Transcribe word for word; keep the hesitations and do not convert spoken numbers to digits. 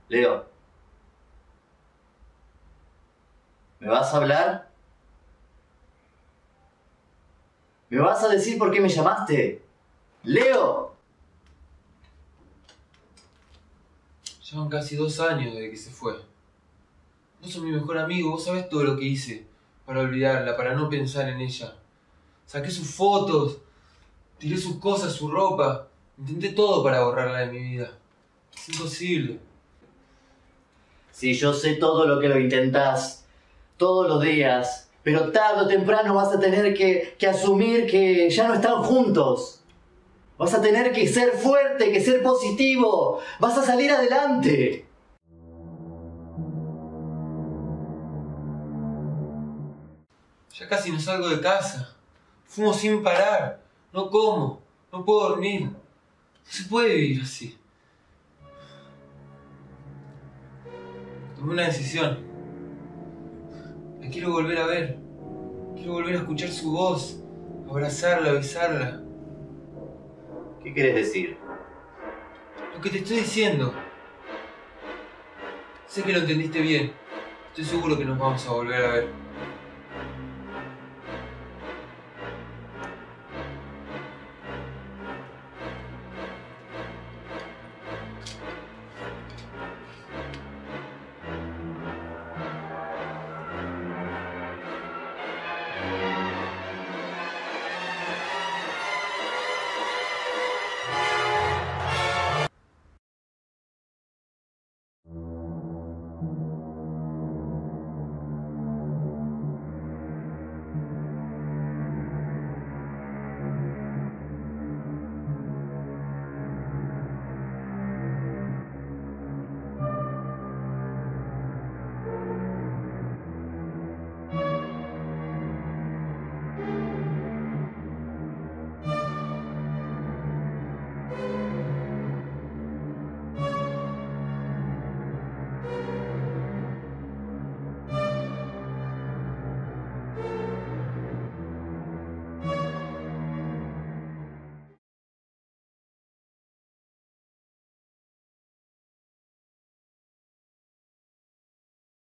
Leo, ¿me vas a hablar? ¿Me vas a decir por qué me llamaste? ¡Leo! Llevan casi dos años desde que se fue. Vos sos mi mejor amigo, vos sabés todo lo que hice para olvidarla, para no pensar en ella. Saqué sus fotos, tiré sus cosas, su ropa. Intenté todo para borrarla de mi vida. Es imposible. Sí, yo sé todo lo que lo intentás, todos los días, pero tarde o temprano vas a tener que, que asumir que ya no están juntos. Vas a tener que ser fuerte, que ser positivo. Vas a salir adelante. Ya casi no salgo de casa. Fumo sin parar. No como. No puedo dormir. No se puede vivir así. Tomé una decisión. La quiero volver a ver. Quiero volver a escuchar su voz. Abrazarla, besarla. ¿Qué querés decir? Lo que te estoy diciendo. Sé que lo entendiste bien. Estoy seguro que nos vamos a volver a ver.